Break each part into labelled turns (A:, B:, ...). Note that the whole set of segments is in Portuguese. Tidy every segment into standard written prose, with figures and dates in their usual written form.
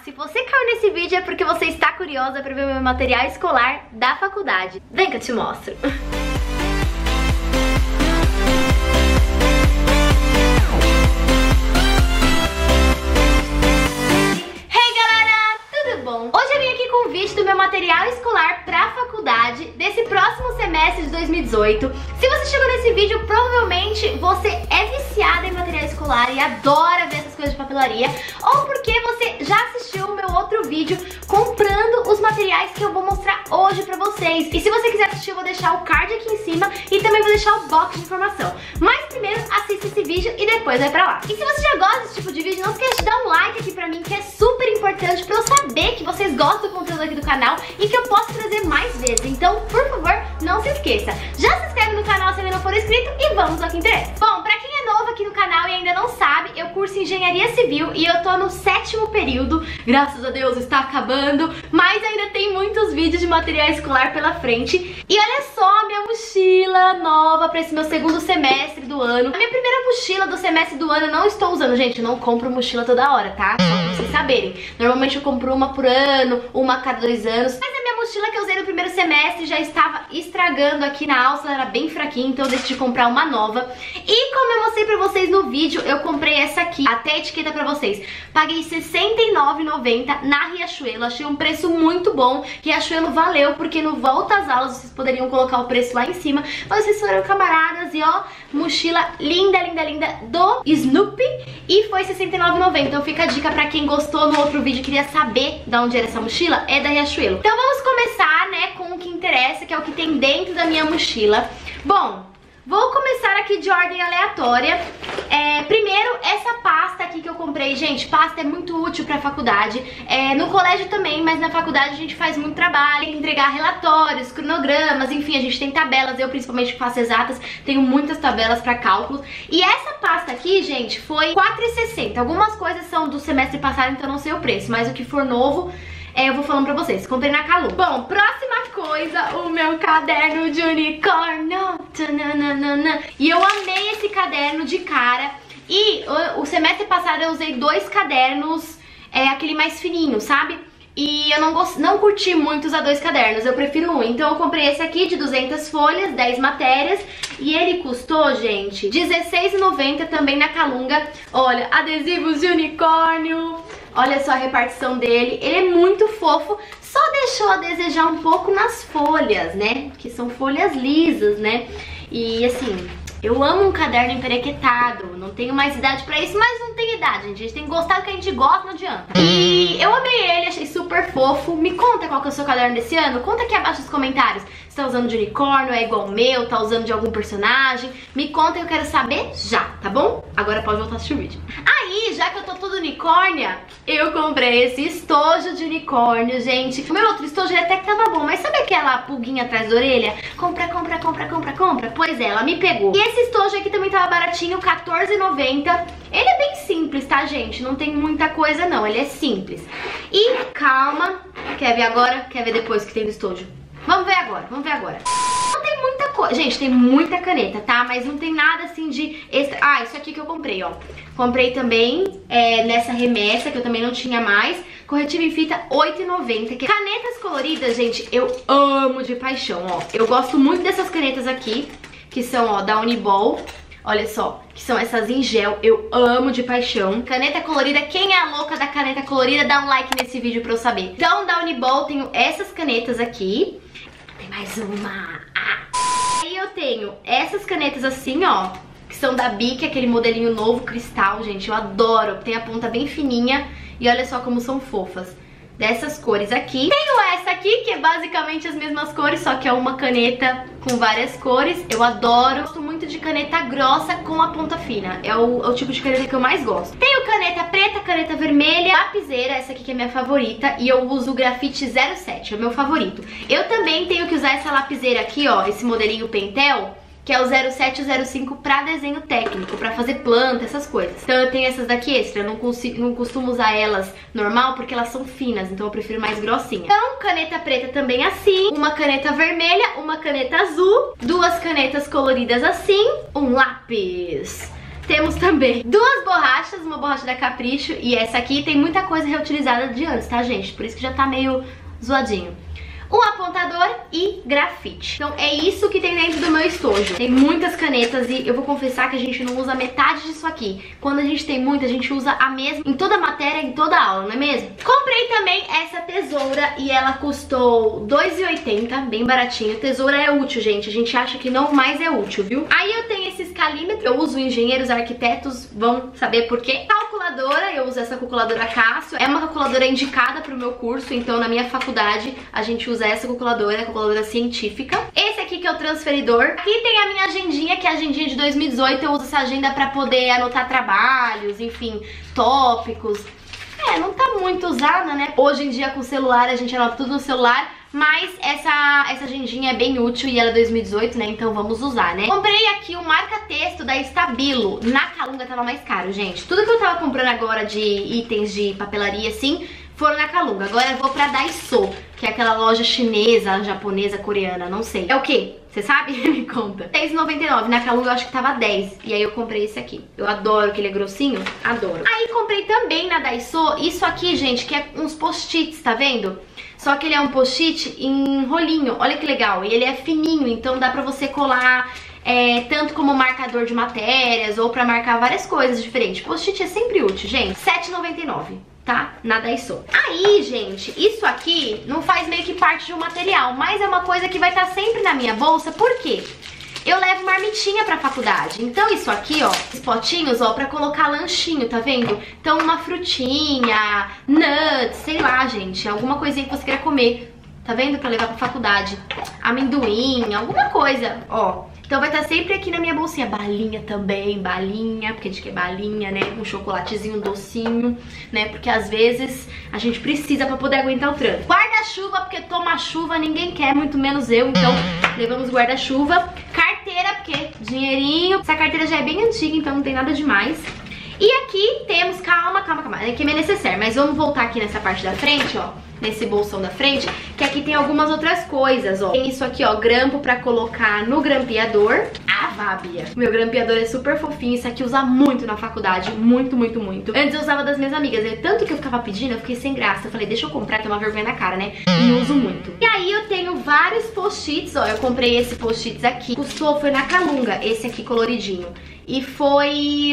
A: Se você caiu nesse vídeo é porque você está curiosa para ver o meu material escolar da faculdade. Vem que eu te mostro. Hoje eu vim aqui com um vídeo do meu material escolar pra faculdade desse próximo semestre de 2018. Se você chegou nesse vídeo, provavelmente você é viciada em material escolar e adora ver essas coisas de papelaria, ou porque você já assistiu o meu outro vídeo comprando os materiais que eu vou mostrar hoje pra vocês. E se você quiser assistir, eu vou deixar o card aqui em cima e também vou deixar o box de informação. Mas primeiro assista esse vídeo e depois vai pra lá. E se você já gosta desse tipo de vídeo, não esquece de dar um like aqui pra mim, que é super importante pra eu saber que vocês gostam do conteúdo aqui do canal e que eu posso trazer mais vezes. Então, por favor, não se esqueça. Já se inscreve no canal se ainda não for inscrito e vamos ao que interessa. Bom, pra quem é novo aqui no canal e ainda não sabe, eu curso Engenharia Civil e eu tô no 7º período. Graças a Deus está acabando, mas ainda tem muitos vídeos de material escolar pela frente. E olha só a minha mochila nova pra esse meu segundo semestre do ano. A minha primeira mochila do semestre do ano eu não estou usando. Gente, eu não compro mochila toda hora, tá? Só pra vocês saberem. Normalmente eu compro uma por ano, uma a cada 2 anos. Mas a minha mochila que eu usei no primeiro semestre já estava estragando aqui na alça, ela era bem fraquinha, então eu decidi comprar uma nova. E como eu mostrei pra vocês no vídeo, eu comprei essa aqui, até a etiqueta pra vocês. Paguei R$69,90 na Riachuelo, achei um preço muito bom. Riachuelo valeu, porque no Volta às Aulas vocês poderiam colocar o preço lá em cima. Mas vocês foram camaradas e ó, mochila linda, linda, linda do Snoopy. E foi R$69,90, então fica a dica pra quem gostou no outro vídeo e queria saber de onde era essa mochila, é da Riachuelo. Então vamos começar, né, com o que interessa, que é o que tem dentro da minha mochila. Bom, vou começar aqui de ordem aleatória. Primeiro, essa pasta aqui que eu comprei. Gente, pasta é muito útil pra faculdade. No colégio também, mas na faculdade a gente faz muito trabalho. Tem que entregar relatórios, cronogramas, enfim, a gente tem tabelas. Eu, principalmente, que faço exatas, tenho muitas tabelas pra cálculos. E essa pasta aqui, gente, foi R$4,60. Algumas coisas são do semestre passado, então não sei o preço, mas o que for novo, eu vou falando pra vocês. Comprei na Calum. Bom, próxima coisa, o meu caderno de unicórnio. E eu amei esse caderno de cara. E o semestre passado eu usei 2 cadernos, aquele mais fininho, sabe? E eu não curti muito usar 2 cadernos, eu prefiro um. Então eu comprei esse aqui de 200 folhas, 10 matérias. E ele custou, gente, R$16,90 também na Calunga. Olha, adesivos de unicórnio. Olha só a repartição dele, ele é muito fofo, só deixou a desejar um pouco nas folhas, né? Que são folhas lisas, né? E assim, eu amo um caderno emperequetado, não tenho mais idade pra isso, mas não tem idade, gente. A gente tem que gostar do que a gente gosta, não adianta. E eu amei ele, achei super fofo. Me conta qual que é o seu caderno desse ano, conta aqui abaixo nos comentários. Você tá usando de unicórnio, é igual o meu, tá usando de algum personagem? Me conta, eu quero saber já, tá bom? Agora pode voltar a assistir o vídeo. Aí, já que eu tô toda unicórnia, eu comprei esse estojo de unicórnio, gente. O meu outro estojo até que tava bom, mas sabe aquela pulguinha atrás da orelha? Compra, compra, compra, compra, compra. Pois é, ela me pegou. E esse estojo aqui também tava baratinho, R$14,90. Ele é bem simples, tá, gente? Não tem muita coisa, não. Ele é simples. E calma. Quer ver agora? Quer ver depois que tem do estojo? Vamos ver agora, vamos ver agora. Não tem muita coisa. Gente, tem muita caneta, tá? Mas não tem nada assim de extra. Ah, isso aqui que eu comprei, ó. Comprei também nessa remessa, que eu também não tinha mais. Corretivo em fita, R$8,90. Canetas coloridas, gente, eu amo de paixão, ó. Eu gosto muito dessas canetas aqui, que são, ó, da Uniball. Olha só, que são essas em gel, eu amo de paixão. Caneta colorida, quem é a louca da caneta colorida, dá um like nesse vídeo pra eu saber. Então, da Uniball, tenho essas canetas aqui. Tem mais uma. Aí eu tenho essas canetas assim, ó, que são da Bic, aquele modelinho novo, cristal, gente, eu adoro. Tem a ponta bem fininha e olha só como são fofas. Dessas cores aqui. Tenho essa aqui, que é basicamente as mesmas cores, só que é uma caneta com várias cores. Eu adoro. Gosto muito de caneta grossa com a ponta fina. É o tipo de caneta que eu mais gosto. Tenho caneta preta, caneta vermelha, lapiseira, essa aqui que é minha favorita. E eu uso o grafite 07, é o meu favorito. Eu também tenho que usar essa lapiseira aqui, ó, esse modelinho Pentel, que é o 07 e o 05 pra desenho técnico, pra fazer planta, essas coisas. Então eu tenho essas daqui extra, eu não costumo usar elas normal porque elas são finas, então eu prefiro mais grossinha. Então, caneta preta também assim, uma caneta vermelha, uma caneta azul, 2 canetas coloridas assim, um lápis temos também duas borrachas, uma borracha da Capricho e essa aqui tem muita coisa reutilizada de antes, tá, gente? Por isso que já tá meio zoadinho. Um apontador e grafite. Então é isso que tem dentro do meu estojo. Tem muitas canetas e eu vou confessar que a gente não usa metade disso aqui. Quando a gente tem muita, a gente usa a mesma em toda matéria, em toda aula, não é mesmo? Comprei também essa tesoura e ela custou R$2,80, bem baratinho. Tesoura é útil, gente. A gente acha que não, mas é útil, viu? Aí eu tenho esse escalímetro, eu uso, engenheiros, arquitetos vão saber por quê. Calculadora, eu uso essa calculadora Cássio. É uma calculadora indicada pro meu curso, então na minha faculdade a gente usa essa calculadora científica. Esse aqui que é o transferidor. Aqui tem a minha agendinha, que é a agendinha de 2018. Eu uso essa agenda pra poder anotar trabalhos, enfim, tópicos. Não tá muito usada, né? Hoje em dia com o celular a gente anota tudo no celular. Mas essa agendinha é bem útil e ela é 2018, né? Então vamos usar, né? Comprei aqui um marca-texto da Stabilo. Na Calunga tava mais caro, gente. Tudo que eu tava comprando agora de itens de papelaria, assim, foram na Calunga. Agora eu vou pra Daiso, que é aquela loja chinesa, japonesa, coreana, não sei. É o quê? Você sabe? Me conta. R$6,99. Na Calunga eu acho que tava 10. E aí eu comprei esse aqui. Eu adoro que ele é grossinho. Adoro. Aí comprei também na Daiso isso aqui, gente, que é uns post-its, tá vendo? Só que ele é um post-it em rolinho. Olha que legal. E ele é fininho, então dá pra você colar tanto como marcador de matérias ou pra marcar várias coisas diferentes. Post-it é sempre útil, gente. R$7,99. Tá? Na Daiso. Aí, gente, isso aqui não faz meio que parte de um material, mas é uma coisa que vai estar sempre na minha bolsa. Por quê? Eu levo marmitinha pra faculdade. Então isso aqui, ó, esses potinhos, ó, pra colocar lanchinho, tá vendo? Então uma frutinha, nuts, sei lá, gente, alguma coisinha que você queira comer, tá vendo? Pra levar pra faculdade. Amendoim, alguma coisa, ó. Então vai estar sempre aqui na minha bolsinha. Balinha também, balinha, porque a gente quer balinha, né? Um chocolatezinho docinho, né? Porque às vezes a gente precisa pra poder aguentar o trânsito. Guarda-chuva, porque tomar chuva ninguém quer, muito menos eu. Então levamos guarda-chuva. Carteira, porque dinheirinho. Essa carteira já é bem antiga, então não tem nada demais. E aqui temos, calma, aqui é meu necessaire, mas vamos voltar aqui nessa parte da frente, ó, nesse bolsão da frente, que aqui tem algumas outras coisas, ó. Tem isso aqui, ó, grampo pra colocar no grampeador. Ah, Vábia. Meu grampeador é super fofinho, isso aqui usa muito na faculdade, muito, muito, muito. Antes eu usava das minhas amigas, tanto que eu ficava pedindo, eu fiquei sem graça. Eu falei, deixa eu comprar, tem uma vergonha na cara, né? E uso muito. E aí eu tenho vários post-its, ó, eu comprei esse post-its aqui. Custou, foi na Calunga, esse aqui coloridinho. E foi...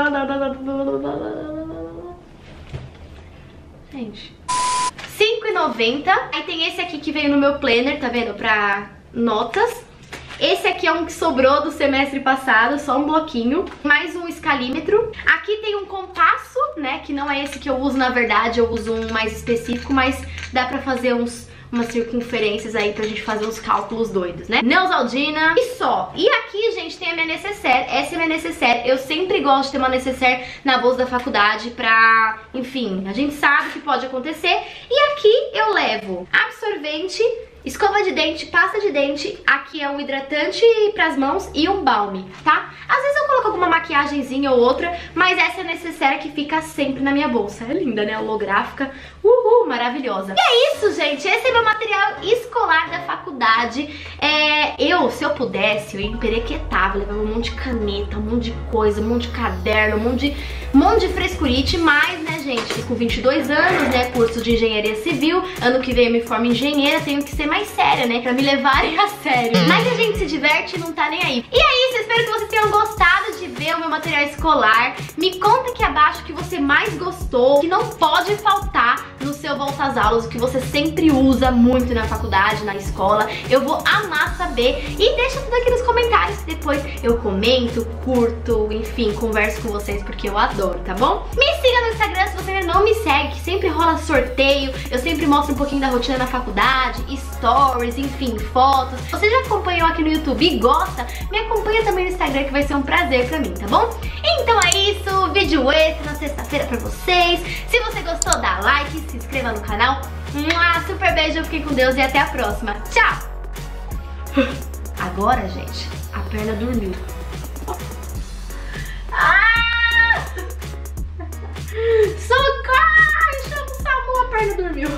A: Gente... R$5,90. Aí tem esse aqui que veio no meu planner, tá vendo? Pra notas. Esse aqui é um que sobrou do semestre passado, só um bloquinho. Mais um escalímetro. Aqui tem um compasso, né? Que não é esse que eu uso, na verdade. Eu uso um mais específico, mas dá pra fazer umas circunferências aí pra gente fazer uns cálculos doidos, né? Neosaldina e só. E aqui, gente, tem a minha necessaire. Essa é a minha necessaire. Eu sempre gosto de ter uma necessaire na bolsa da faculdade pra... Enfim, a gente sabe que pode acontecer. E aqui eu levo absorvente, escova de dente, pasta de dente. Aqui é um hidratante pras mãos e um balme, tá? Às vezes eu coloco alguma maquiagenzinha ou outra, mas essa é a necessaire que fica sempre na minha bolsa. É linda, né? Holográfica. Uhul, maravilhosa. E é isso, gente. Esse é meu material escolar da faculdade. Se eu pudesse, eu emperequetava, levava um monte de caneta, um monte de coisa, um monte de caderno, um monte de frescurite, mas, né, gente, com 22 anos, né, curso de engenharia civil, ano que vem eu me formo engenheira, tenho que ser mais séria, né, pra me levarem a sério. Mas a gente se diverte e não tá nem aí. E é isso, eu espero que vocês tenham gostado de ver o meu material escolar. Me conta aqui abaixo o que você mais gostou, que não pode faltar no seu volta às aulas, o que você sempre usa muito na faculdade, na escola. Eu vou amar saber. E deixa tudo aqui nos comentários, depois eu comento, curto, enfim, converso com vocês porque eu adoro, tá bom? Me siga no Instagram se você ainda não me segue, que sempre rola sorteio, eu sempre mostro um pouquinho da rotina na faculdade, stories, enfim, fotos. Você já acompanhou aqui no YouTube e gosta? Me acompanha também no Instagram, que vai ser um prazer pra mim, tá bom? Então é isso, vídeo extra na sexta-feira pra vocês. Se você gostou, dá like, se inscreva no canal. Super beijo, fiquem com Deus e até a próxima. Tchau! Agora, gente, a perna dormiu. Socorro! Chama o SAMU, a perna dormiu.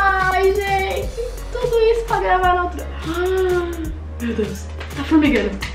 A: Ai, gente, tudo isso pra gravar na outra... Meu Deus, tá formigando.